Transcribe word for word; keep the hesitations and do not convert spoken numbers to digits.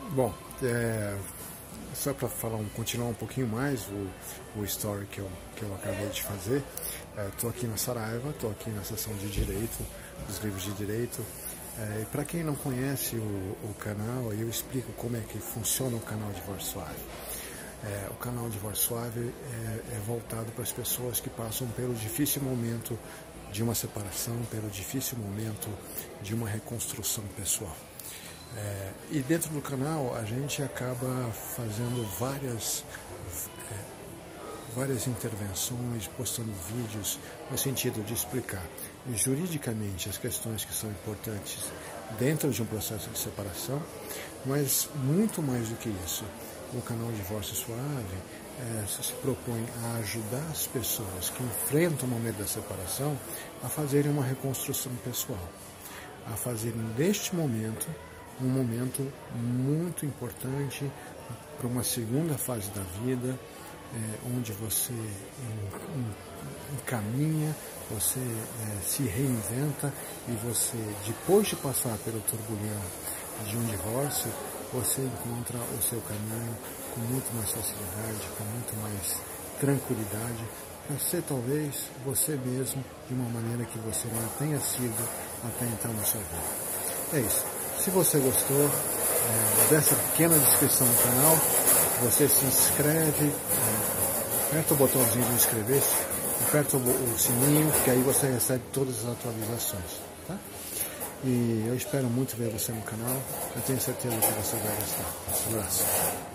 Bom, é, só para falar, um, continuar um pouquinho mais o, o story que eu, que eu acabei de fazer, estou é, aqui na Saraiva, estou aqui na seção de Direito, dos livros de Direito. É, para quem não conhece o, o canal, eu explico como é que funciona o canal Divórcio Suave. É, o canal Divórcio Suave é, é voltado para as pessoas que passam pelo difícil momento de uma separação, pelo difícil momento de uma reconstrução pessoal. É, e dentro do canal a gente acaba fazendo várias, é, várias intervenções, postando vídeos no sentido de explicar juridicamente as questões que são importantes dentro de um processo de separação, mas muito mais do que isso. O canal Divórcio Suave é, se propõe a ajudar as pessoas que enfrentam o momento da separação a fazerem uma reconstrução pessoal, a fazerem deste momento um momento muito importante para uma segunda fase da vida, é, onde você encaminha, você é, se reinventa e você, depois de passar pelo turbilhão de um divórcio, você encontra o seu caminho com muito mais facilidade, com muito mais tranquilidade, para ser talvez você mesmo de uma maneira que você não tenha sido até então na sua vida. É isso. Se você gostou é, dessa pequena descrição do canal, você se inscreve, é, aperta o botãozinho de inscrever-se, aperta o, o sininho, que aí você recebe todas as atualizações. Tá? E eu espero muito ver você no canal, eu tenho certeza que você vai gostar. Um abraço.